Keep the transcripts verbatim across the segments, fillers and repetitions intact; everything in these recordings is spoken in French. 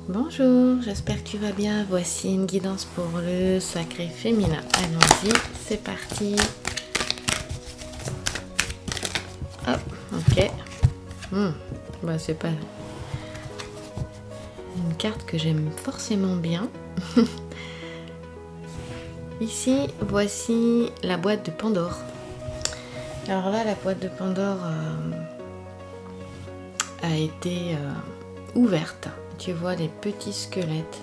Bonjour, j'espère que tu vas bien. Voici une guidance pour le sacré féminin. Allons-y, c'est parti. Hop, ok. Hmm, bah c'est pas une carte que j'aime forcément bien. Ici, voici la boîte de Pandore. Alors là, la boîte de Pandore euh, a été euh, ouverte. Tu vois les petits squelettes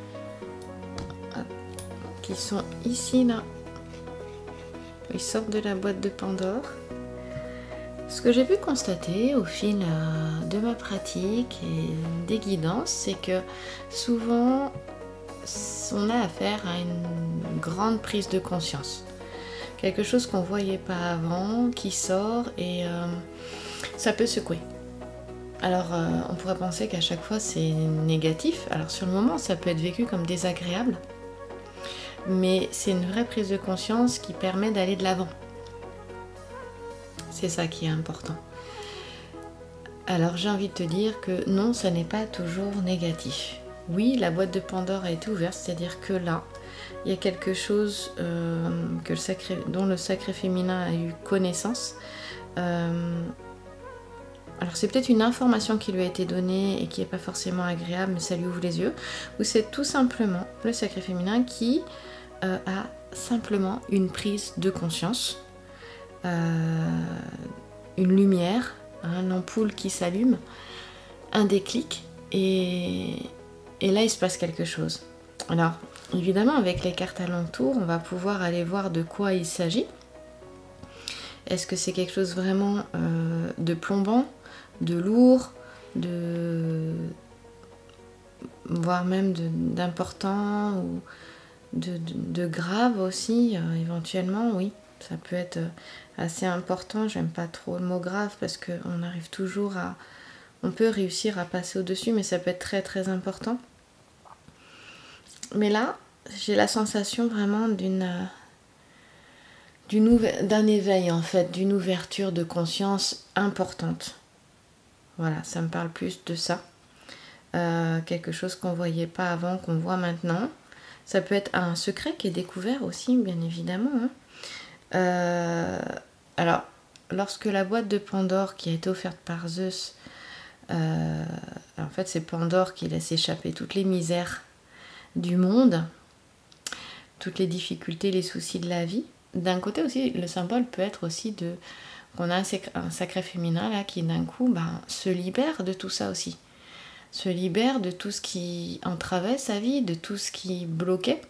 qui sont ici, là. Ils sortent de la boîte de Pandore. Ce que j'ai pu constater au fil euh, de ma pratique et des guidances, c'est que souvent, on a affaire à une grande prise de conscience. Quelque chose qu'on ne voyait pas avant, qui sort et euh, ça peut secouer. Alors, euh, on pourrait penser qu'à chaque fois, c'est négatif. Alors, sur le moment, ça peut être vécu comme désagréable. Mais c'est une vraie prise de conscience qui permet d'aller de l'avant. C'est ça qui est important. Alors, j'ai envie de te dire que non, ça n'est pas toujours négatif. Oui, la boîte de Pandore a été ouverte, c'est-à-dire que là, il y a quelque chose euh, que le sacré, dont le sacré féminin a eu connaissance. Euh, Alors c'est peut-être une information qui lui a été donnée et qui n'est pas forcément agréable, mais ça lui ouvre les yeux. Ou c'est tout simplement le sacré féminin qui euh, a simplement une prise de conscience, euh, une lumière, hein, l'ampoule qui s'allume, un déclic, et, et là il se passe quelque chose. Alors évidemment avec les cartes alentour, on va pouvoir aller voir de quoi il s'agit. Est-ce que c'est quelque chose vraiment euh, de plombant, de lourd, de voire même d'important ou de, de, de grave aussi, euh, éventuellement, oui. Ça peut être assez important. J'aime pas trop le mot grave parce qu'on arrive toujours à... On peut réussir à passer au-dessus, mais ça peut être très très important. Mais là, j'ai la sensation vraiment d'une... d'un éveil en fait, d'une ouverture de conscience importante. Voilà, ça me parle plus de ça. Euh, quelque chose qu'on ne voyait pas avant, qu'on voit maintenant. Ça peut être un secret qui est découvert aussi, bien évidemment. Hein. Euh, alors, lorsque la boîte de Pandore qui a été offerte par Zeus, euh, en fait c'est Pandore qui laisse échapper toutes les misères du monde, toutes les difficultés, les soucis de la vie. D'un côté aussi, le symbole peut être aussi de qu'on a un sacré, un sacré féminin là qui d'un coup ben, se libère de tout ça aussi. Se libère de tout ce qui entravait sa vie, de tout ce qui bloquait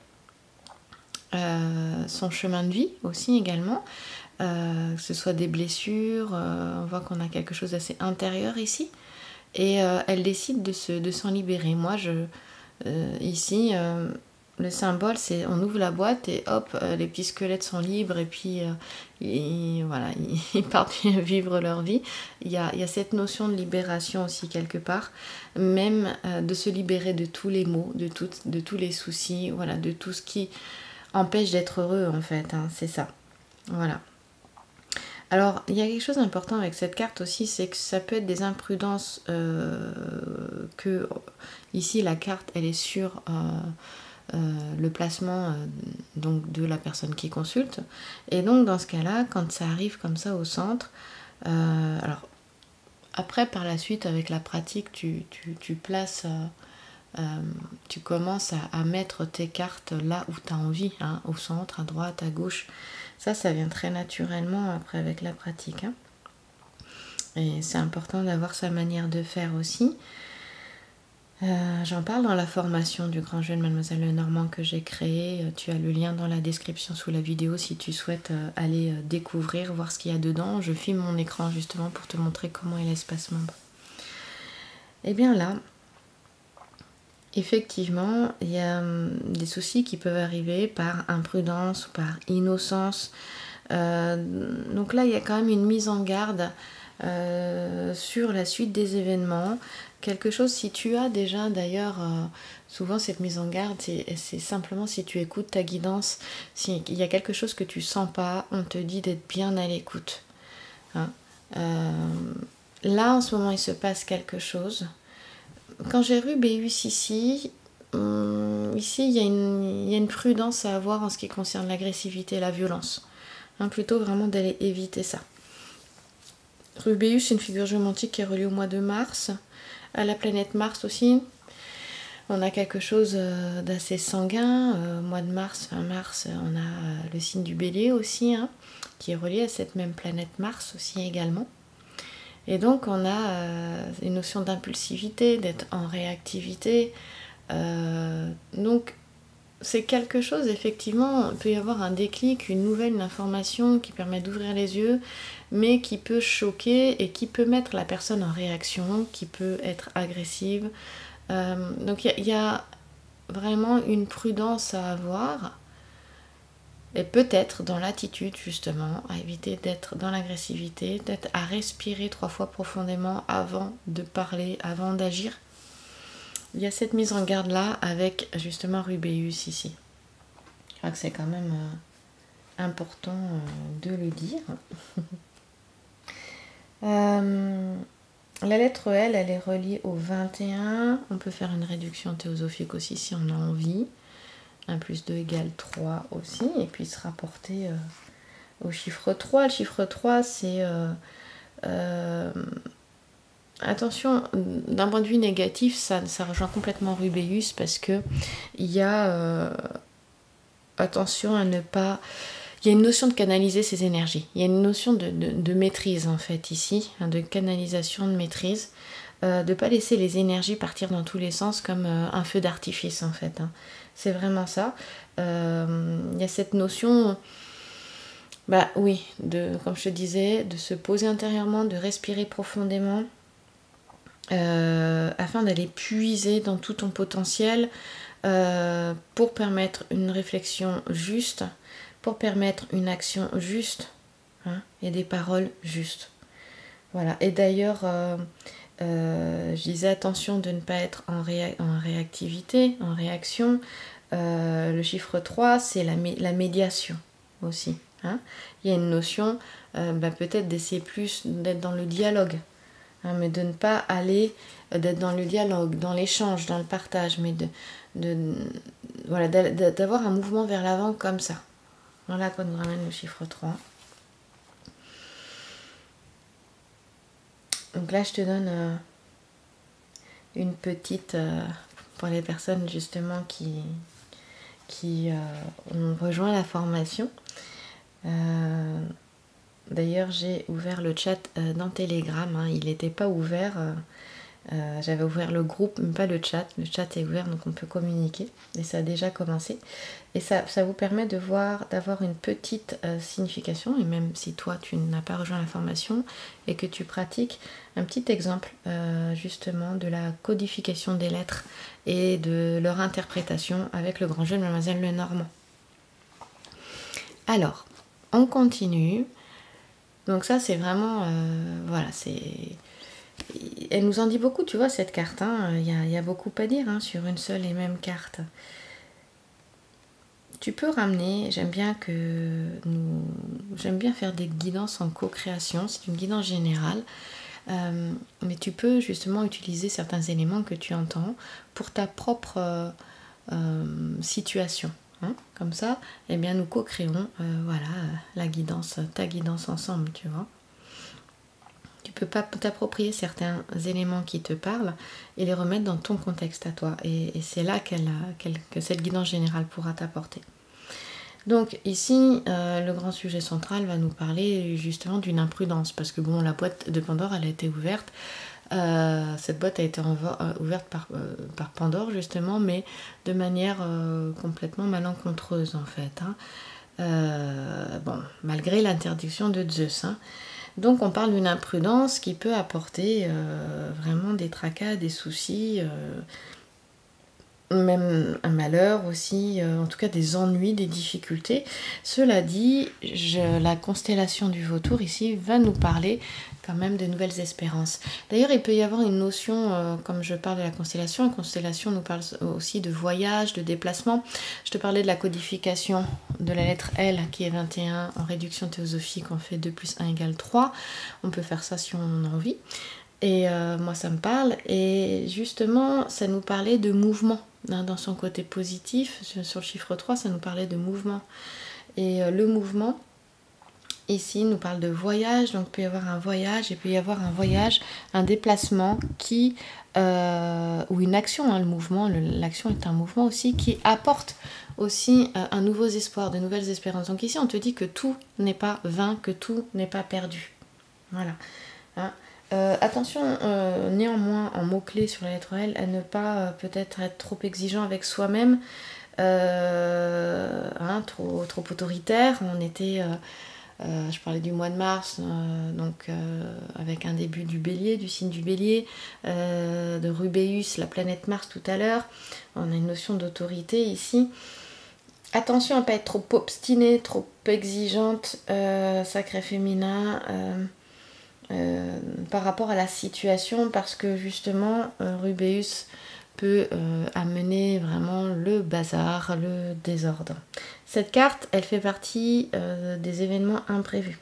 euh, son chemin de vie aussi également. Euh, que ce soit des blessures, euh, on voit qu'on a quelque chose d'assez intérieur ici. Et euh, elle décide de, se, de s'en libérer. Moi, je, euh, ici... Euh, le symbole, c'est on ouvre la boîte et hop, euh, les petits squelettes sont libres et puis euh, ils, voilà, ils, ils partent vivre leur vie. Il y, a, il y a cette notion de libération aussi quelque part, même euh, de se libérer de tous les maux, de, tout, de tous les soucis, voilà, de tout ce qui empêche d'être heureux en fait, hein, c'est ça. Voilà. Alors, il y a quelque chose d'important avec cette carte aussi, c'est que ça peut être des imprudences euh, que ici la carte, elle est sur... Euh, Euh, le placement euh, donc de la personne qui consulte, et donc dans ce cas là quand ça arrive comme ça au centre, euh, alors après par la suite avec la pratique tu, tu, tu places euh, euh, tu commences à, à mettre tes cartes là où tu as envie, hein, au centre, à droite, à gauche, ça ça vient très naturellement après avec la pratique, hein. Et c'est important d'avoir sa manière de faire aussi. Euh, j'en parle dans la formation du grand jeu de Mademoiselle Lenormand que j'ai créé. Tu as le lien dans la description sous la vidéo si tu souhaites euh, aller euh, découvrir, voir ce qu'il y a dedans. Je filme mon écran justement pour te montrer comment est l'espace membre. Et bien là, effectivement, il y a hum, des soucis qui peuvent arriver par imprudence ou par innocence. Euh, donc là, il y a quand même une mise en garde euh, sur la suite des événements. Quelque chose, si tu as déjà d'ailleurs, euh, souvent cette mise en garde, c'est simplement si tu écoutes ta guidance, s'il y a quelque chose que tu sens pas, on te dit d'être bien à l'écoute. Hein. Euh, là, en ce moment, il se passe quelque chose. quand j'ai Rubéus ici, hum, ici il y, a une, il y a une prudence à avoir en ce qui concerne l'agressivité et la violence. Hein, plutôt vraiment d'aller éviter ça. Rubéus, c'est une figure géomantique qui est reliée au mois de mars, à la planète Mars aussi. On a quelque chose d'assez sanguin. Euh, mois de mars, fin mars, on a le signe du Bélier aussi, hein, qui est relié à cette même planète Mars aussi également. Et donc on a euh, une notion d'impulsivité, d'être en réactivité. Euh, donc c'est quelque chose, effectivement, il peut y avoir un déclic, une nouvelle, une information qui permet d'ouvrir les yeux, mais qui peut choquer et qui peut mettre la personne en réaction, qui peut être agressive. Euh, donc il y, y a vraiment une prudence à avoir, et peut-être dans l'attitude justement, à éviter d'être dans l'agressivité, d'être à respirer trois fois profondément avant de parler, avant d'agir. Il y a cette mise en garde là avec justement Rubéus ici. Je crois que c'est quand même euh, important euh, de le dire. euh, la lettre L, elle est reliée au vingt et un. On peut faire une réduction théosophique aussi si on a envie. un plus deux égale trois aussi. Et puis se rapporter euh, au chiffre trois. Le chiffre trois, c'est... Euh, euh, Attention, d'un point de vue négatif, ça, ça rejoint complètement Rubéus parce que il y a euh, attention à ne pas. Il y a une notion de canaliser ses énergies. Il y a une notion de, de, de maîtrise en fait ici, hein, de canalisation, de maîtrise, euh, de ne pas laisser les énergies partir dans tous les sens comme euh, un feu d'artifice en fait. Hein. C'est vraiment ça. Euh, il y a cette notion. Bah oui, de, comme je te disais, de se poser intérieurement, de respirer profondément. Euh, afin d'aller puiser dans tout ton potentiel euh, pour permettre une réflexion juste, pour permettre une action juste, hein, et des paroles justes. Voilà. Et d'ailleurs, euh, euh, je disais attention de ne pas être en, réa- en réactivité, en réaction. Euh, le chiffre trois, c'est la, mé- la médiation aussi. Hein. Il y a une notion, euh, bah, peut-être d'essayer plus d'être dans le dialogue. Hein, mais de ne pas aller, euh, d'être dans le dialogue, dans l'échange, dans le partage, mais de, de voilà, d'avoir un mouvement vers l'avant comme ça. Voilà quoi nous ramène le chiffre trois. Donc là, je te donne euh, une petite, euh, pour les personnes justement qui, qui euh, ont rejoint la formation. Euh, D'ailleurs, j'ai ouvert le chat euh, dans Telegram, hein. Il n'était pas ouvert. Euh, euh, J'avais ouvert le groupe, mais pas le chat. Le chat est ouvert, donc on peut communiquer. Et ça a déjà commencé. Et ça, ça vous permet de voir, d'avoir une petite euh, signification. Et même si toi, tu n'as pas rejoint la formation et que tu pratiques, un petit exemple euh, justement de la codification des lettres et de leur interprétation avec le grand jeu de Mademoiselle Lenormand. Alors, on continue. Donc ça, c'est vraiment... Euh, voilà, c'est... Elle nous en dit beaucoup, tu vois, cette carte. Hein. Il y a, il y a beaucoup à dire hein, sur une seule et même carte. Tu peux ramener... J'aime bien que nous... J'aime bien faire des guidances en co-création. C'est une guidance générale. Euh, mais tu peux justement utiliser certains éléments que tu entends pour ta propre euh, euh, situation. Hein, comme ça, eh bien nous co-créons euh, voilà, la guidance, ta guidance ensemble, tu vois. Tu peux pas t'approprier certains éléments qui te parlent et les remettre dans ton contexte à toi. Et, et c'est là qu'elle, qu'elle, que cette guidance générale pourra t'apporter. Donc ici, euh, le grand sujet central va nous parler justement d'une imprudence. Parce que bon, la boîte de Pandore, elle a été ouverte. Euh, cette boîte a été euh, ouverte par, euh, par Pandore justement, mais de manière euh, complètement malencontreuse en fait. Hein. Euh, bon, malgré l'interdiction de Zeus. Hein. Donc on parle d'une imprudence qui peut apporter euh, vraiment des tracas, des soucis, euh, même un malheur aussi, euh, en tout cas des ennuis, des difficultés. Cela dit, je, la constellation du Vautour ici va nous parler quand même de nouvelles espérances. D'ailleurs, il peut y avoir une notion, euh, comme je parle de la constellation, la constellation nous parle aussi de voyage, de déplacement. Je te parlais de la codification de la lettre L qui est vingt et un en réduction théosophique, on fait deux plus un égale trois. On peut faire ça si on en a envie. Et euh, moi ça me parle, et justement ça nous parlait de mouvement, hein, dans son côté positif, sur, sur le chiffre trois ça nous parlait de mouvement. Et euh, le mouvement, ici, nous parle de voyage, donc il peut y avoir un voyage, et il peut y avoir un voyage, un déplacement qui, euh, ou une action, hein, le mouvement, l'action est un mouvement aussi, qui apporte aussi euh, un nouveau espoir, de nouvelles espérances. Donc ici, on te dit que tout n'est pas vain, que tout n'est pas perdu. Voilà. Hein. Euh, attention, euh, néanmoins, en mots-clés sur la lettre L, à ne pas euh, peut-être être trop exigeant avec soi-même, euh, hein, trop, trop autoritaire. On était... Euh, Euh, je parlais du mois de mars, euh, donc euh, avec un début du bélier, du signe du bélier, euh, de Rubéus, la planète Mars tout à l'heure. On a une notion d'autorité ici. Attention à ne pas être trop obstinée, trop exigeante, euh, sacré féminin, euh, euh, par rapport à la situation, parce que justement, euh, Rubéus peut euh, amener vraiment le bazar, le désordre. Cette carte, elle fait partie euh, des événements imprévus.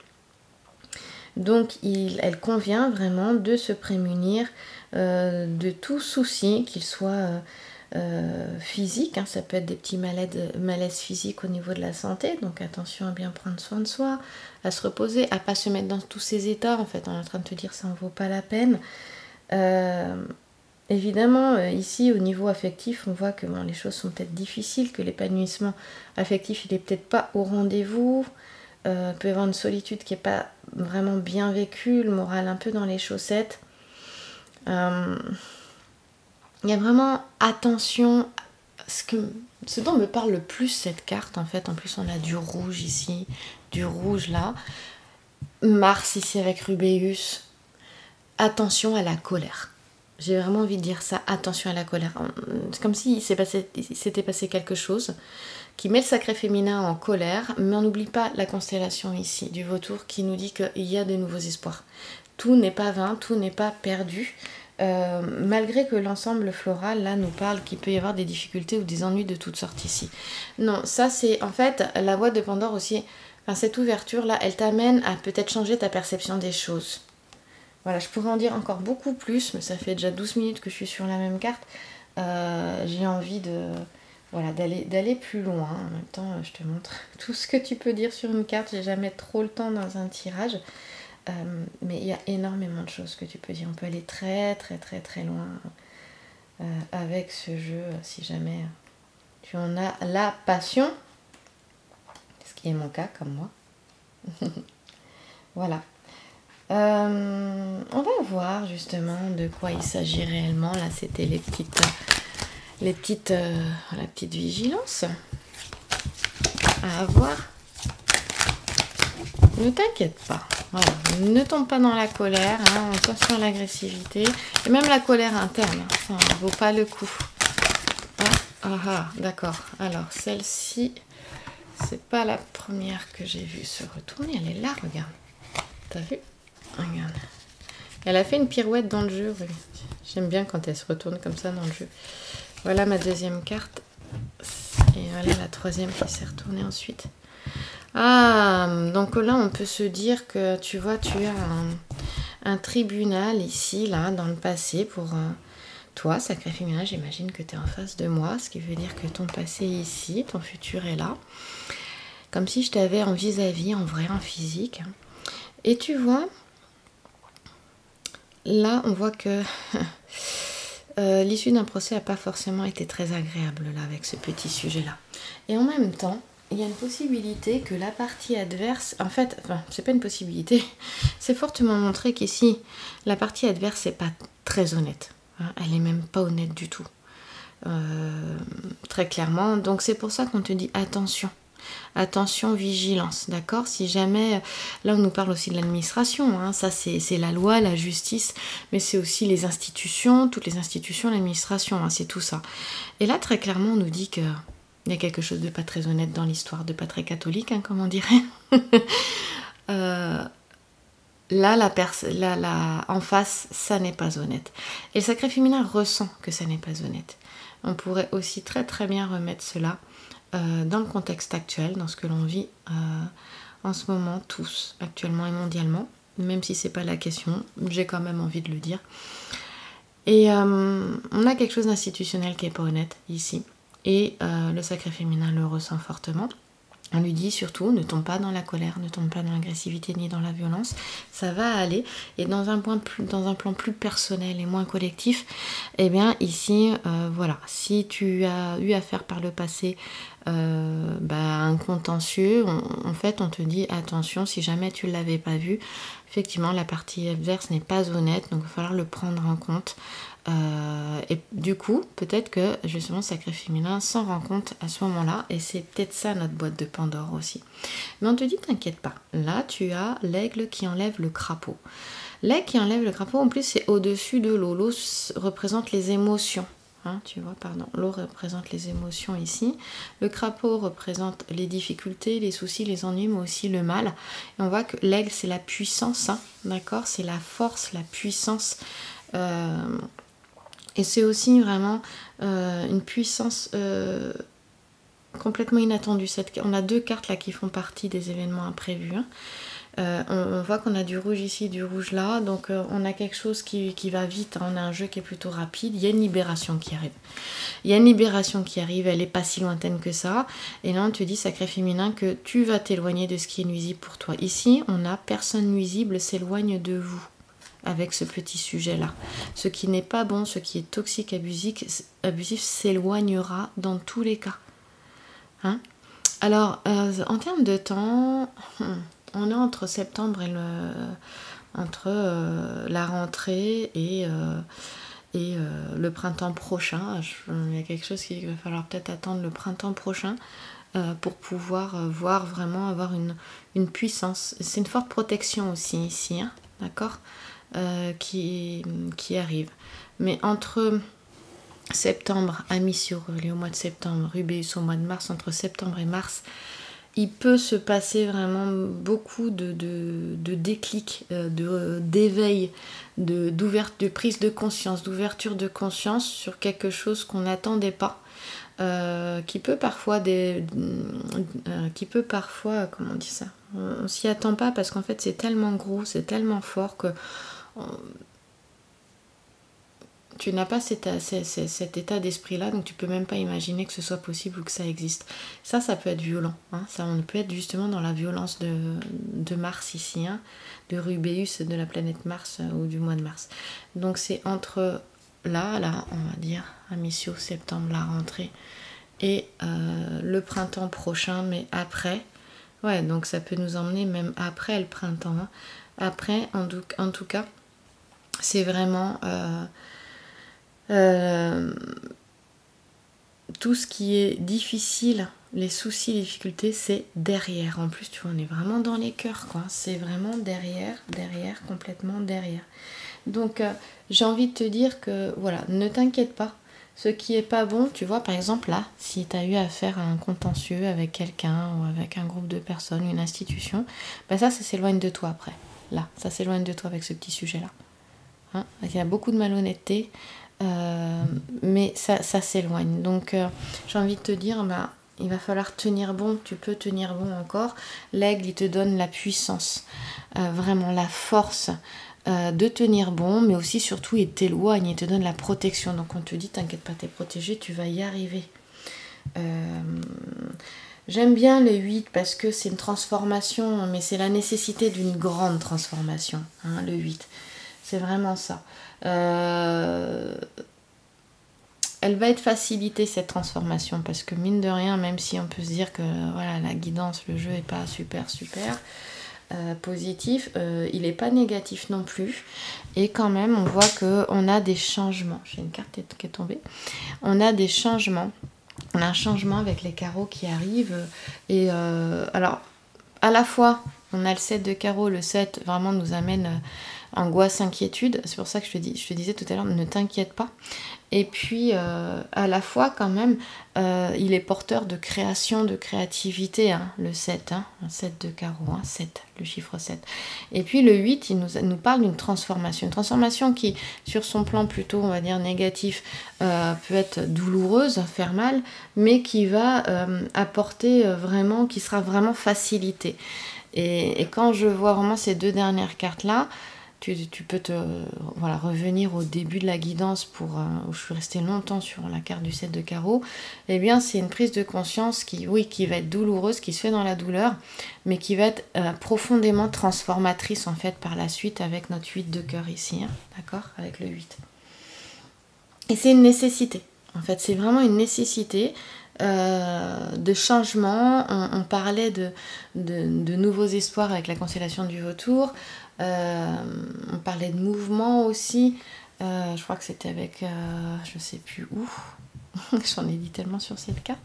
Donc, il, elle convient vraiment de se prémunir euh, de tout souci, qu'il soit euh, euh, physique, hein, ça peut être des petits malaises, malaises physiques au niveau de la santé, donc attention à bien prendre soin de soi, à se reposer, à ne pas se mettre dans tous ces états, en fait, on est en train de te dire ça ne vaut pas la peine. Euh, Évidemment, euh, ici, au niveau affectif, on voit que bon, les choses sont peut-être difficiles, que l'épanouissement affectif, il n'est peut-être pas au rendez-vous. Euh, peut y avoir une solitude qui n'est pas vraiment bien vécue, le moral un peu dans les chaussettes. Euh, il y a vraiment attention. Ce, que, ce dont me parle le plus cette carte, en fait, en plus on a du rouge ici, du rouge là. Mars ici avec Rubéus. Attention à la colère. J'ai vraiment envie de dire ça, attention à la colère. C'est comme s'il s'était passé, passé quelque chose qui met le sacré féminin en colère, mais on n'oublie pas la constellation ici du Vautour qui nous dit qu'il y a de nouveaux espoirs. Tout n'est pas vain, tout n'est pas perdu. Euh, malgré que l'ensemble floral là nous parle qu'il peut y avoir des difficultés ou des ennuis de toutes sortes ici. Non, ça c'est en fait la boîte de Pandore aussi, enfin, cette ouverture là, elle t'amène à peut-être changer ta perception des choses. Voilà, je pourrais en dire encore beaucoup plus, mais ça fait déjà douze minutes que je suis sur la même carte. Euh, j'ai envie de, voilà, d'aller, d'aller plus loin. En même temps, je te montre tout ce que tu peux dire sur une carte. J'ai jamais trop le temps dans un tirage. Euh, mais il y a énormément de choses que tu peux dire. On peut aller très très très très loin euh, avec ce jeu, si jamais tu en as la passion. Ce qui est mon cas, comme moi. Voilà. Euh, on va voir justement de quoi il s'agit réellement. Là, c'était les petites, les petites, euh, la petite vigilance à avoir. Ne t'inquiète pas. Voilà. Ne tombe pas dans la colère. Hein. Attention à l'agressivité. Et même la colère interne. Hein. Ça ne vaut pas le coup. Ah, ah, ah d'accord. Alors, celle-ci, c'est pas la première que j'ai vue se retourner. Elle est là, regarde. T'as vu ? Regarde. Elle a fait une pirouette dans le jeu. Oui. J'aime bien quand elle se retourne comme ça dans le jeu. Voilà ma deuxième carte. Et voilà la troisième qui s'est retournée ensuite. Ah, donc là on peut se dire que tu vois, tu as un, un tribunal ici, là, dans le passé pour euh, toi, sacré féminin. J'imagine que tu es en face de moi, ce qui veut dire que ton passé est ici, ton futur est là. Comme si je t'avais en vis-à-vis, en vrai, en physique. Et tu vois, là on voit que euh, l'issue d'un procès n'a pas forcément été très agréable là avec ce petit sujet là. Et en même temps, il y a une possibilité que la partie adverse, en fait, enfin c'est pas une possibilité, c'est fortement montré qu'ici la partie adverse n'est pas très honnête. Hein, elle n'est même pas honnête du tout. Euh, très clairement. Donc c'est pour ça qu'on te dit attention. Attention, vigilance, d'accord? Si jamais, là on nous parle aussi de l'administration, hein, ça c'est la loi, la justice, mais c'est aussi les institutions, toutes les institutions, l'administration, hein, c'est tout ça. Et là très clairement on nous dit qu'il y a quelque chose de pas très honnête dans l'histoire, de pas très catholique, hein, comme on dirait. euh, là, la la, la, en face, ça n'est pas honnête. Et le sacré féminin ressent que ça n'est pas honnête. On pourrait aussi très très bien remettre cela Euh, dans le contexte actuel, dans ce que l'on vit euh, en ce moment tous, actuellement et mondialement. même si c'est pas la question, j'ai quand même envie de le dire. Et euh, on a quelque chose d'institutionnel qui est pas honnête ici. Et euh, le sacré féminin le ressent fortement. On lui dit surtout, ne tombe pas dans la colère, ne tombe pas dans l'agressivité ni dans la violence, ça va aller. Et dans un, point plus, dans un plan plus personnel et moins collectif, eh bien ici, euh, voilà, si tu as eu affaire par le passé euh, bah, un contentieux, on, en fait on te dit attention, si jamais tu ne l'avais pas vu, effectivement la partie adverse n'est pas honnête, donc il va falloir le prendre en compte. Euh, et du coup, peut-être que justement le sacré féminin s'en rend compte à ce moment-là, et c'est peut-être ça notre boîte de Pandore aussi. Mais on te dit, t'inquiète pas, là tu as l'aigle qui enlève le crapaud. L'aigle qui enlève le crapaud, en plus c'est au-dessus de l'eau. L'eau représente les émotions. Hein, tu vois, pardon, l'eau représente les émotions ici. Le crapaud représente les difficultés, les soucis, les ennuis, mais aussi le mal. Et on voit que l'aigle c'est la puissance, hein, d'accord, c'est la force, la puissance. Euh, Et c'est aussi vraiment euh, une puissance euh, complètement inattendue. Cette, on a deux cartes là qui font partie des événements imprévus. Hein. Euh, on, on voit qu'on a du rouge ici, du rouge là. Donc euh, on a quelque chose qui, qui va vite. Hein. On a un jeu qui est plutôt rapide. Il y a une libération qui arrive. Il y a une libération qui arrive. Elle n'est pas si lointaine que ça. Et là on te dit, sacré féminin, que tu vas t'éloigner de ce qui est nuisible pour toi. Ici, on a personne nuisible s'éloigne de vous. Avec ce petit sujet-là. Ce qui n'est pas bon, ce qui est toxique, abusif, abusif s'éloignera dans tous les cas. Hein? Alors, euh, en termes de temps, on est entre septembre et le, entre euh, la rentrée et, euh, et euh, le printemps prochain. Je, il y a quelque chose qu'il va falloir peut-être attendre le printemps prochain euh, pour pouvoir euh, voir vraiment avoir une, une puissance. C'est une forte protection aussi ici, hein, d'accord ? Euh, qui, qui arrive. Mais entre septembre, Amicio revelé au mois de septembre, Rubéus au mois de mars, entre septembre et mars, il peut se passer vraiment beaucoup de, de, de déclics, de, d'éveil, de, de prise de conscience, d'ouverture de conscience sur quelque chose qu'on n'attendait pas. Euh, qui peut parfois des, euh, qui peut parfois, comment on dit ça, on, on s'y attend pas parce qu'en fait c'est tellement gros, c'est tellement fort que tu n'as pas cet, cet, cet état d'esprit-là, donc tu peux même pas imaginer que ce soit possible ou que ça existe. Ça, ça peut être violent. Hein. Ça, on peut être justement dans la violence de, de Mars ici, hein, de Rubéus, de la planète Mars euh, ou du mois de Mars. Donc c'est entre là, là, on va dire, Amicio, septembre, la rentrée, et euh, le printemps prochain, mais après. Ouais, donc ça peut nous emmener même après le printemps. Hein. Après, en tout, en tout cas, c'est vraiment euh, euh, tout ce qui est difficile, les soucis, les difficultés, c'est derrière. En plus, tu vois, on est vraiment dans les cœurs, quoi. C'est vraiment derrière, derrière, complètement derrière. Donc, euh, j'ai envie de te dire que, voilà, ne t'inquiète pas. Ce qui est pas bon, tu vois, par exemple, là, si tu as eu affaire à un contentieux avec quelqu'un ou avec un groupe de personnes, une institution, ben ça, ça s'éloigne de toi après. Là, ça s'éloigne de toi avec ce petit sujet-là. Hein, il y a beaucoup de malhonnêteté, euh, mais ça, ça s'éloigne. Donc, euh, j'ai envie de te dire, bah, il va falloir tenir bon. Tu peux tenir bon encore. L'aigle, il te donne la puissance, euh, vraiment la force euh, de tenir bon, mais aussi, surtout, il t'éloigne, il te donne la protection. Donc, on te dit, t'inquiète pas, t'es protégé, tu vas y arriver. Euh... J'aime bien le huit parce que c'est une transformation, mais c'est la nécessité d'une grande transformation, hein, le huit. C'est vraiment ça. Euh... Elle va être facilitée, cette transformation, parce que mine de rien, même si on peut se dire que voilà, la guidance, le jeu n'est pas super, super euh, positif, euh, il n'est pas négatif non plus. Et quand même, on voit qu'on a des changements. J'ai une carte qui est tombée. On a des changements. On a un changement avec les carreaux qui arrivent. Et euh, alors, à la fois, on a le sept de carreaux. Le sept, vraiment, nous amène euh, angoisse, inquiétude. C'est pour ça que je te, dis, je te disais tout à l'heure, ne t'inquiète pas. Et puis, euh, à la fois, quand même, euh, il est porteur de création, de créativité, hein, le sept, hein, un sept de carreau, hein, sept, le chiffre sept. Et puis, le huit, il nous, nous parle d'une transformation. Une transformation qui, sur son plan plutôt, on va dire, négatif, euh, peut être douloureuse, faire mal, mais qui va euh, apporter vraiment, qui sera vraiment facilitée. Et, et quand je vois vraiment ces deux dernières cartes-là, tu, tu peux te voilà, revenir au début de la guidance pour, euh, où je suis restée longtemps sur la carte du sept de carreau. Eh bien, c'est une prise de conscience qui, oui, qui va être douloureuse, qui se fait dans la douleur, mais qui va être euh, profondément transformatrice en fait par la suite avec notre huit de cœur ici, hein, d'accord, avec le huit. Et c'est une nécessité. En fait, c'est vraiment une nécessité. Euh, de changement, on, on parlait de, de, de nouveaux espoirs avec la constellation du vautour, euh, on parlait de mouvement aussi, euh, je crois que c'était avec, euh, je sais plus où, j'en ai dit tellement sur cette carte,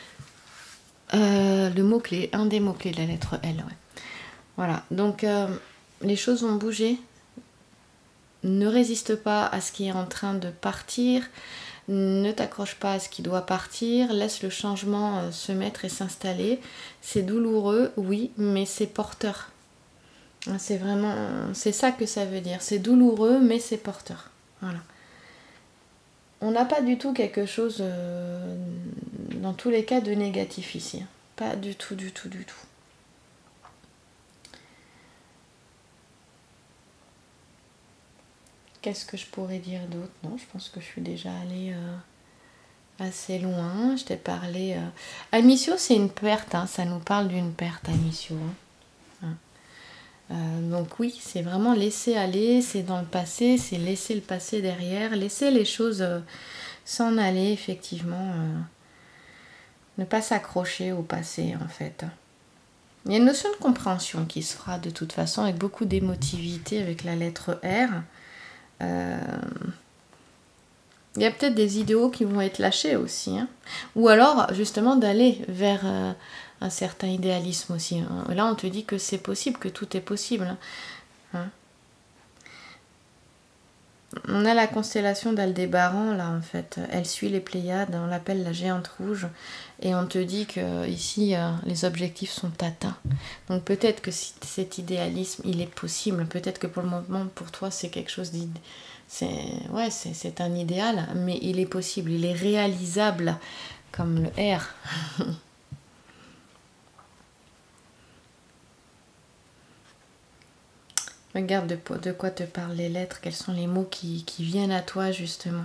euh, le mot-clé, un des mots-clés de la lettre L, ouais. Voilà, donc euh, les choses vont bouger, ne résiste pas à ce qui est en train de partir, ne t'accroche pas à ce qui doit partir, laisse le changement euh, se mettre et s'installer. C'est douloureux, oui, mais c'est porteur. C'est vraiment, c'est ça que ça veut dire. C'est douloureux, mais c'est porteur. Voilà. On n'a pas du tout quelque chose, euh, dans tous les cas, de négatif ici. Pas du tout, du tout, du tout. Qu'est-ce que je pourrais dire d'autre? Non, je pense que je suis déjà allée euh, assez loin. Je t'ai parlé... Euh... Amicio, c'est une perte, hein. Ça nous parle d'une perte, Amicio. Hein. Euh, donc oui, c'est vraiment laisser aller, c'est dans le passé, c'est laisser le passé derrière, laisser les choses euh, s'en aller, effectivement. Euh, ne pas s'accrocher au passé, en fait. Il y a une notion de compréhension qui se fera de toute façon avec beaucoup d'émotivité avec la lettre R. Euh, il y a peut-être des idéaux qui vont être lâchés aussi, hein. Ou alors justement d'aller vers euh, un certain idéalisme aussi, hein. Là on te dit que c'est possible, que tout est possible, hein. On a la constellation d'Aldébaran là en fait, elle suit les Pléiades, on l'appelle la géante rouge, et on te dit que ici euh, les objectifs sont atteints. Donc peut-être que si cet idéalisme il est possible, peut-être que pour le moment pour toi c'est quelque chose d'idéal. C'est ouais, c'est, c'est un idéal, mais il est possible, il est réalisable, comme le R. Regarde de, de quoi te parlent les lettres, quels sont les mots qui, qui viennent à toi, justement.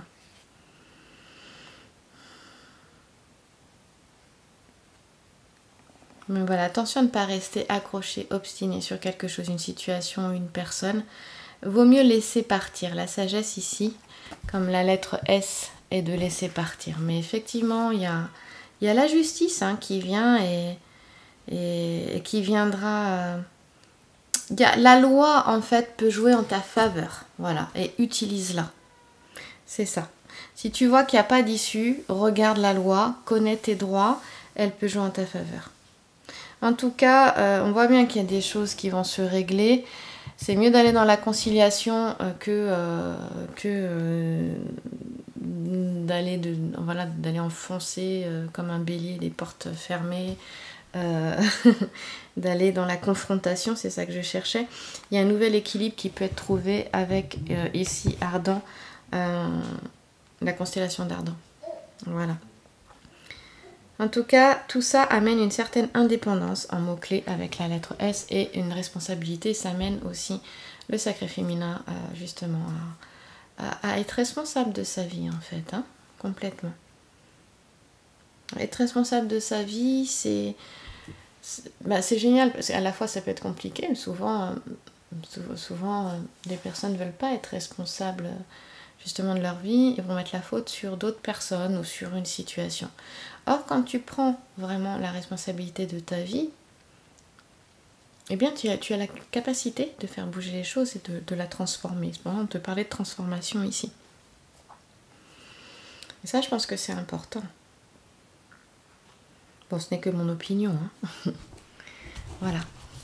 Mais voilà, attention à ne pas rester accroché, obstiné sur quelque chose, une situation ou une personne. Vaut mieux laisser partir. La sagesse ici, comme la lettre S, est de laisser partir. Mais effectivement, il y a, il y a la justice hein, qui vient et, et, et qui viendra... Euh, il y a, la loi, en fait, peut jouer en ta faveur. Voilà, et utilise-la. C'est ça. Si tu vois qu'il n'y a pas d'issue, regarde la loi, connais tes droits, elle peut jouer en ta faveur. En tout cas, euh, on voit bien qu'il y a des choses qui vont se régler. C'est mieux d'aller dans la conciliation euh, que, euh, que euh, d'aller de, voilà, d'aller enfoncer euh, comme un bélier les portes fermées, euh, d'aller dans la confrontation, c'est ça que je cherchais. Il y a un nouvel équilibre qui peut être trouvé avec euh, ici Ardent, euh, la constellation d'Ardent. Voilà. En tout cas, tout ça amène une certaine indépendance en mots-clés avec la lettre S et une responsabilité. Ça amène aussi le sacré féminin euh, justement à, à, à être responsable de sa vie en fait, hein, complètement. Être responsable de sa vie, c'est bah, c'est génial parce qu'à la fois ça peut être compliqué, mais souvent, euh, souvent euh, les personnes ne veulent pas être responsables justement de leur vie, ils vont mettre la faute sur d'autres personnes ou sur une situation. Or, quand tu prends vraiment la responsabilité de ta vie, eh bien, tu as, tu as la capacité de faire bouger les choses et de, de la transformer. On te parlait de transformation ici. Et ça, je pense que c'est important. Bon, ce n'est que mon opinion. Hein. Voilà.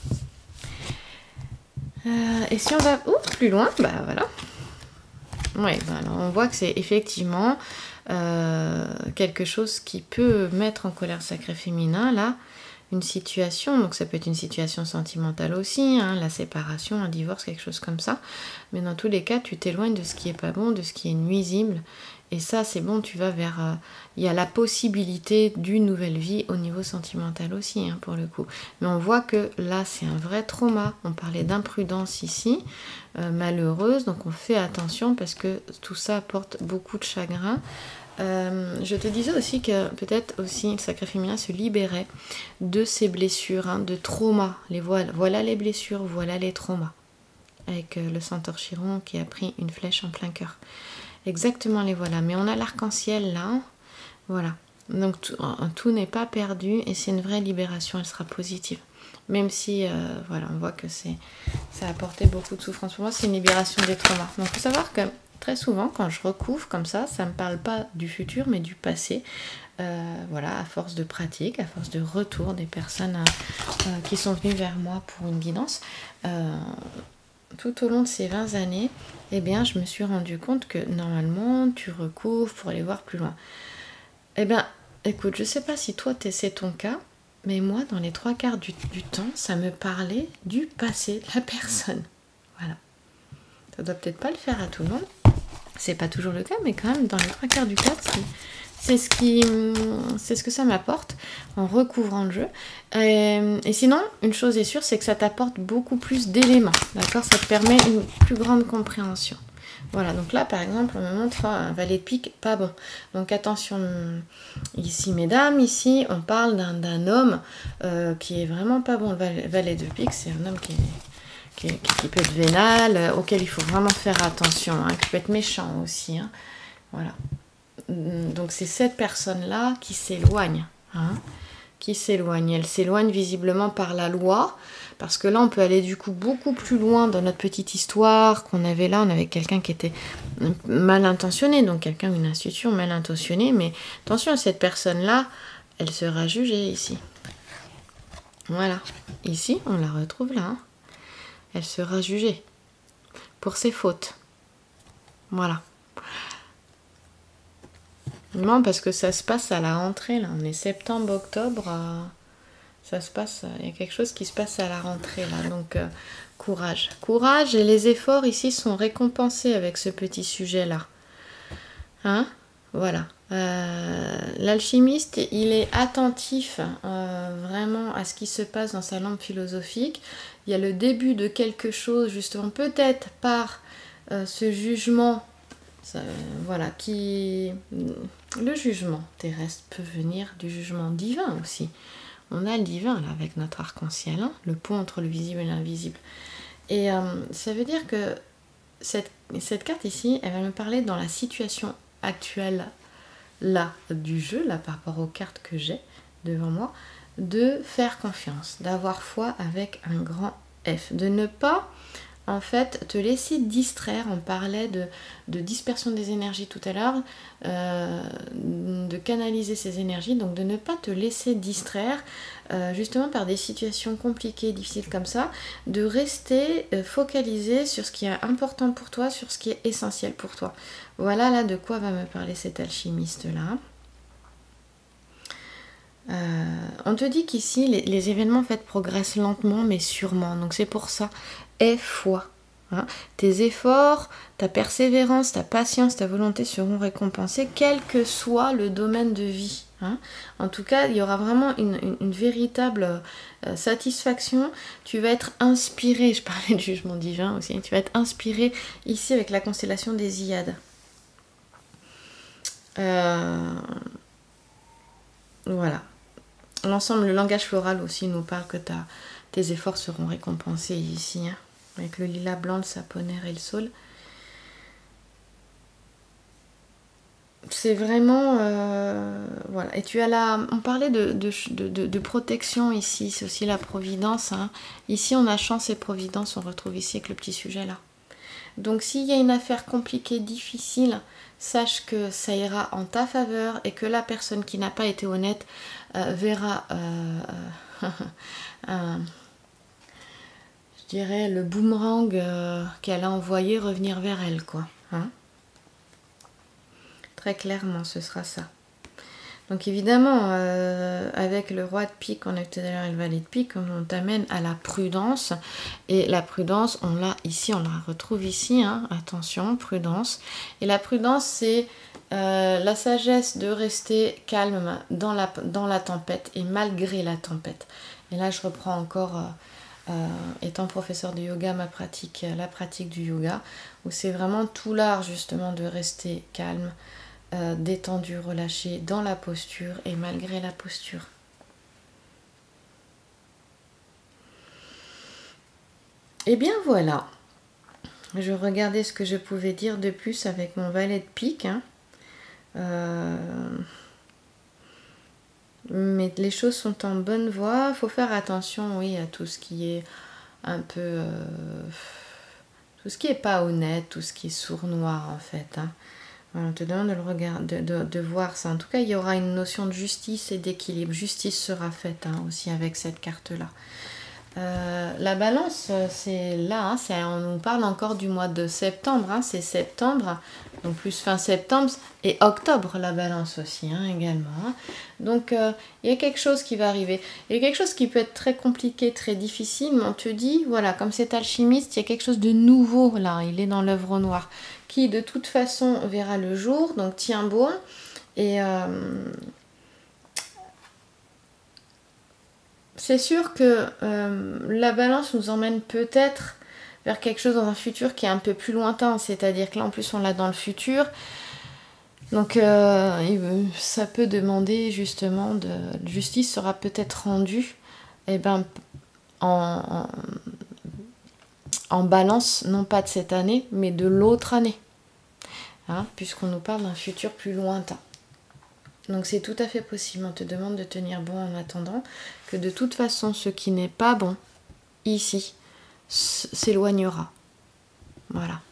Euh, et si on va ouh, plus loin, bah voilà. Oui, bah alors on voit que c'est effectivement euh, quelque chose qui peut mettre en colère le sacré féminin, là. une situation, donc ça peut être une situation sentimentale aussi, hein, la séparation, un divorce, quelque chose comme ça, mais dans tous les cas, tu t'éloignes de ce qui est pas bon, de ce qui est nuisible, et ça, c'est bon, tu vas vers... Euh, il y a la possibilité d'une nouvelle vie au niveau sentimental aussi, hein, pour le coup. Mais on voit que là, c'est un vrai trauma. On parlait d'imprudence ici, euh, malheureuse, donc on fait attention parce que tout ça apporte beaucoup de chagrin. Euh, je te disais aussi que peut-être aussi le sacré féminin se libérait de ces blessures, hein, de traumas. Les voilà, voilà les blessures, voilà les traumas. Avec euh, le centaure Chiron qui a pris une flèche en plein cœur. Exactement les voilà. Mais on a l'arc-en-ciel là. Voilà. Donc tout, tout n'est pas perdu et c'est une vraie libération. Elle sera positive. Même si, euh, voilà, on voit que c'est, ça a apporté beaucoup de souffrance. Pour moi, c'est une libération des traumas. Donc il faut savoir que très souvent, quand je recouvre comme ça, ça ne me parle pas du futur, mais du passé. Euh, voilà, à force de pratique, à force de retour des personnes euh, qui sont venues vers moi pour une guidance. Euh, tout au long de ces vingt années, eh bien, je me suis rendu compte que normalement, tu recouvres pour aller voir plus loin. Eh bien, écoute, je ne sais pas si toi, c'est ton cas, mais moi, dans les trois quarts du, du temps, ça me parlait du passé de la personne. Voilà. Ça doit peut-être pas le faire à tout le monde. C'est pas toujours le cas, mais quand même, dans les trois quarts du cas, c'est ce qui, c'est ce que ça m'apporte en recouvrant le jeu. Et, et sinon, une chose est sûre, c'est que ça t'apporte beaucoup plus d'éléments, d'accord? Ça te permet une plus grande compréhension. Voilà, donc là, par exemple, on me montre un valet de pique, pas bon. Donc attention, ici, mesdames, ici, on parle d'un homme euh, qui est vraiment pas bon. Le valet, valet de pique, c'est un homme qui est... Qui, qui peut être vénal, euh, auquel il faut vraiment faire attention, hein, qui peut être méchant aussi. Hein, voilà. Donc c'est cette personne-là qui s'éloigne. Hein, qui s'éloigne. Elle s'éloigne visiblement par la loi, parce que là on peut aller du coup beaucoup plus loin dans notre petite histoire qu'on avait là. On avait quelqu'un qui était mal intentionné, donc quelqu'un, une institution mal intentionnée, mais attention, cette personne-là, elle sera jugée ici. Voilà. Ici, on la retrouve là. Hein. Elle sera jugée pour ses fautes. Voilà. Non, parce que ça se passe à la rentrée, là. On est septembre, octobre. Euh, ça se passe, il y a quelque chose qui se passe à la rentrée, là. Donc, euh, courage. Courage, et les efforts ici sont récompensés avec ce petit sujet-là. Hein? Voilà. Euh, l'alchimiste, il est attentif euh, vraiment à ce qui se passe dans sa lampe philosophique. Il y a le début de quelque chose, justement, peut-être par euh, ce jugement, ça, voilà, qui... Le jugement terrestre peut venir du jugement divin aussi. On a le divin, là, avec notre arc-en-ciel, hein, le pont entre le visible et l'invisible. Et euh, ça veut dire que cette, cette carte ici, elle va me parler dans la situation actuelle, là, du jeu, là, par rapport aux cartes que j'ai devant moi, de faire confiance, d'avoir foi avec un grand F, de ne pas en fait te laisser distraire. On parlait de, de dispersion des énergies tout à l'heure, euh, de canaliser ces énergies, donc de ne pas te laisser distraire euh, justement par des situations compliquées, difficiles comme ça, de rester euh, focalisé sur ce qui est important pour toi, sur ce qui est essentiel pour toi. Voilà là de quoi va me parler cet alchimiste là. Euh, on te dit qu'ici les, les événements en fait progressent lentement mais sûrement, donc c'est pour ça, aie foi. Hein. Tes efforts, ta persévérance, ta patience, ta volonté seront récompensés quel que soit le domaine de vie. Hein. En tout cas, il y aura vraiment une, une, une véritable euh, satisfaction. Tu vas être inspiré, je parlais de jugement divin aussi, tu vas être inspiré ici avec la constellation des Hyades. Euh, voilà. L'ensemble, le langage floral aussi nous parle que ta, tes efforts seront récompensés ici, hein, avec le lilas blanc, le saponaire et le saule. C'est vraiment... Euh, voilà. Et tu as la... On parlait de, de, de, de protection ici, c'est aussi la providence. Hein. Ici, on a chance et providence, on retrouve ici avec le petit sujet là. Donc s'il y a une affaire compliquée, difficile, sache que ça ira en ta faveur et que la personne qui n'a pas été honnête euh, verra, euh, euh, euh, je dirais, le boomerang euh, qu'elle a envoyé revenir vers elle, quoi. Hein? Très clairement, ce sera ça. Donc évidemment, euh, avec le roi de pique qu'on a eu tout à l'heure et le valet de pique, on t'amène à la prudence. Et la prudence, on l'a ici, on la retrouve ici, hein, attention, prudence. Et la prudence, c'est euh, la sagesse de rester calme dans la, dans la tempête et malgré la tempête. Et là, je reprends encore... Euh, Euh, étant professeur de yoga, ma pratique, la pratique du yoga, où c'est vraiment tout l'art justement de rester calme, euh, détendu, relâché dans la posture et malgré la posture. Et bien voilà, je regardais ce que je pouvais dire de plus avec mon valet de pique. Hein. Euh... Mais les choses sont en bonne voie. Il faut faire attention, oui, à tout ce qui est un peu... Euh, tout ce qui est pas honnête, tout ce qui est sournois, en fait. Hein. Voilà, on te demande de, le regarder, de, de, de voir ça. En tout cas, il y aura une notion de justice et d'équilibre. Justice sera faite hein, aussi avec cette carte-là. Euh, la balance, c'est là, hein, c'est, on nous parle encore du mois de septembre, hein, c'est septembre, donc plus fin septembre, et octobre la balance aussi, hein, également. Hein. Donc euh, il y a quelque chose qui va arriver. Il y a quelque chose qui peut être très compliqué, très difficile, mais on te dit, voilà, comme c'est alchimiste, il y a quelque chose de nouveau là, il est dans l'œuvre noire, qui de toute façon verra le jour, donc tiens bon, et... Euh, c'est sûr que euh, la balance nous emmène peut-être vers quelque chose dans un futur qui est un peu plus lointain, c'est-à-dire que là en plus on l'a dans le futur, donc euh, ça peut demander justement, de justice sera peut-être rendue eh ben, en, en, en balance, non pas de cette année, mais de l'autre année, hein, puisqu'on nous parle d'un futur plus lointain. Donc c'est tout à fait possible, on te demande de tenir bon en attendant, que de toute façon ce qui n'est pas bon ici s'éloignera. Voilà.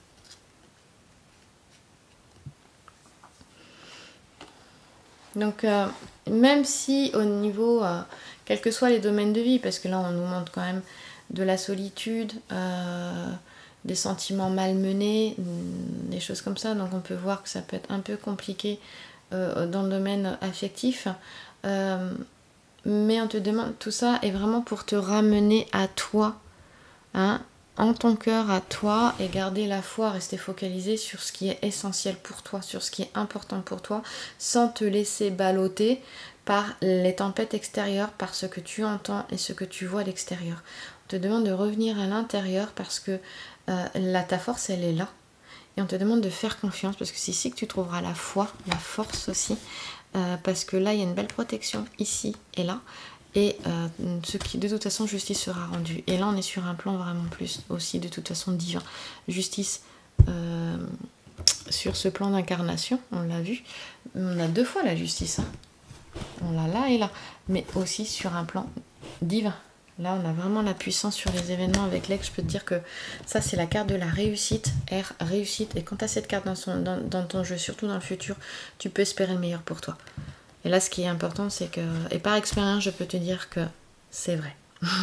Donc euh, même si au niveau, euh, quels que soient les domaines de vie, parce que là on nous montre quand même de la solitude, euh, des sentiments malmenés, des choses comme ça, donc on peut voir que ça peut être un peu compliqué Euh, dans le domaine affectif, euh, mais on te demande, tout ça est vraiment pour te ramener à toi, hein, en ton cœur, à toi, et garder la foi, rester focalisé sur ce qui est essentiel pour toi, sur ce qui est important pour toi, sans te laisser balloter par les tempêtes extérieures, par ce que tu entends et ce que tu vois à l'extérieur. On te demande de revenir à l'intérieur parce que euh, là, ta force, elle est là. Et on te demande de faire confiance parce que c'est ici que tu trouveras la foi, la force aussi. Euh, parce que là, il y a une belle protection ici et là. Et euh, ce qui, de toute façon, justice sera rendue. Et là, on est sur un plan vraiment plus aussi, de toute façon, divin. Justice euh, sur ce plan d'incarnation, on l'a vu. On a deux fois la justice. Hein. On l'a là et là. Mais aussi sur un plan divin. Là, on a vraiment la puissance sur les événements avec l'aigle. Je peux te dire que ça, c'est la carte de la réussite. R, réussite. Et quand tu as cette carte dans, son, dans, dans ton jeu, surtout dans le futur, tu peux espérer le meilleur pour toi. Et là, ce qui est important, c'est que... Et par expérience, je peux te dire que c'est vrai.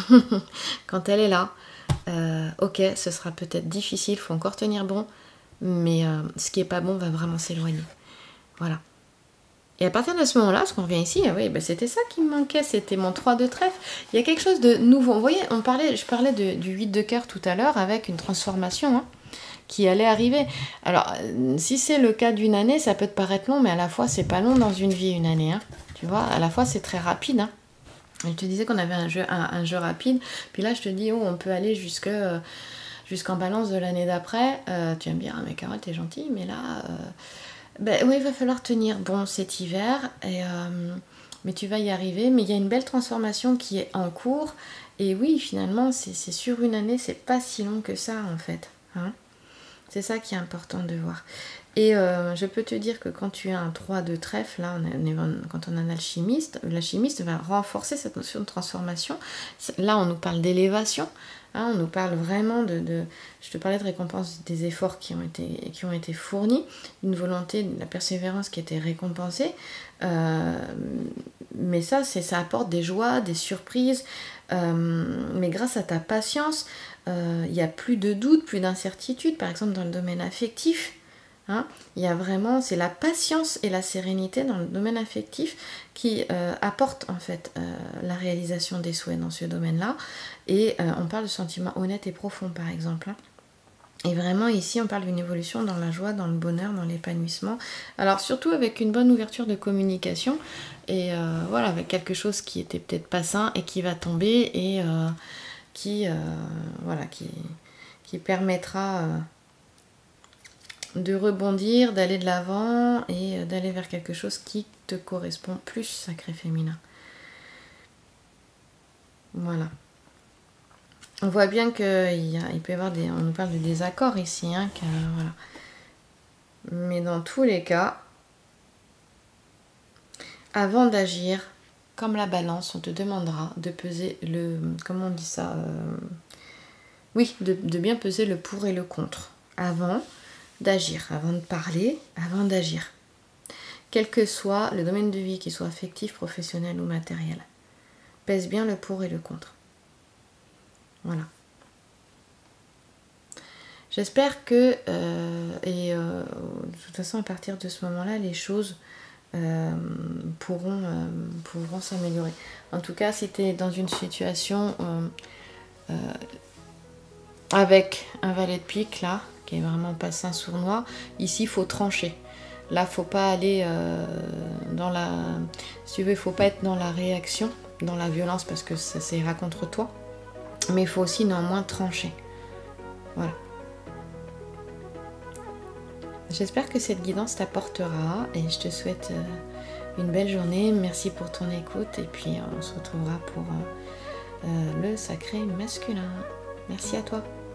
Quand elle est là, euh, ok, ce sera peut-être difficile, il faut encore tenir bon. Mais euh, ce qui est pas bon va vraiment s'éloigner. Voilà. Et à partir de ce moment-là, ce qu'on revient ici, oui, ben c'était ça qui me manquait, c'était mon trois de trèfle. Il y a quelque chose de nouveau. Vous voyez, on parlait, je parlais de, du huit de cœur tout à l'heure avec une transformation hein, qui allait arriver. Alors, si c'est le cas d'une année, ça peut te paraître long, mais à la fois, c'est pas long dans une vie, une année. Hein. Tu vois, à la fois, c'est très rapide. Hein. Je te disais qu'on avait un jeu, un, un jeu rapide. Puis là, je te dis, oh, on peut aller jusque, euh, jusqu'en balance de l'année d'après. Euh, tu vas me dire, ah, mais Carole, t'es gentille, mais là... Euh, Ben, oui, il va falloir tenir bon cet hiver, et, euh, mais tu vas y arriver. Mais il y a une belle transformation qui est en cours. Et oui, finalement, c'est, c'est sur une année, c'est pas si long que ça en fait. Hein, c'est ça qui est important de voir. Et euh, je peux te dire que quand tu as un trois de trèfle, là, on est, quand on a un alchimiste, l'alchimiste va renforcer cette notion de transformation. Là, on nous parle d'élévation. Hein, on nous parle vraiment de, de... Je te parlais de récompense des efforts qui ont été, qui ont été fournis, une volonté, de la persévérance qui a été récompensée. Euh, mais ça, c'est, ça apporte des joies, des surprises. Euh, mais grâce à ta patience, il euh, n'y a plus de doute, plus d'incertitude. Par exemple, dans le domaine affectif, Hein, il y a vraiment, c'est la patience et la sérénité dans le domaine affectif qui euh, apportent en fait euh, la réalisation des souhaits dans ce domaine-là. Et euh, on parle de sentiments honnêtes et profonds par exemple. Hein. Et vraiment ici on parle d'une évolution dans la joie, dans le bonheur, dans l'épanouissement. Alors surtout avec une bonne ouverture de communication et euh, voilà, avec quelque chose qui était peut-être pas sain et qui va tomber et euh, qui, euh, voilà, qui, qui permettra... Euh, de rebondir, d'aller de l'avant et d'aller vers quelque chose qui te correspond plus, sacré féminin. Voilà. On voit bien qu'il il peut y avoir des... On nous parle de désaccords ici, hein, que, voilà. Mais dans tous les cas, avant d'agir, comme la balance, on te demandera de peser le... Comment on dit ça euh, Oui, de, de bien peser le pour et le contre. Avant... d'agir, avant de parler, avant d'agir. Quel que soit le domaine de vie, qu'il soit affectif, professionnel ou matériel. Pèse bien le pour et le contre. Voilà. J'espère que, euh, et euh, de toute façon à partir de ce moment-là, les choses euh, pourront, euh, pourront s'améliorer. En tout cas, si tu es dans une situation euh, euh, avec un valet de pique là, qui est vraiment passé un sournois, ici il faut trancher. Là faut pas aller euh, dans la... Si tu veux, il faut pas être dans la réaction, dans la violence parce que ça, ça ira contre toi. Mais il faut aussi néanmoins trancher. Voilà. J'espère que cette guidance t'apportera et je te souhaite euh, une belle journée. Merci pour ton écoute et puis on se retrouvera pour euh, euh, le sacré masculin. Merci à toi.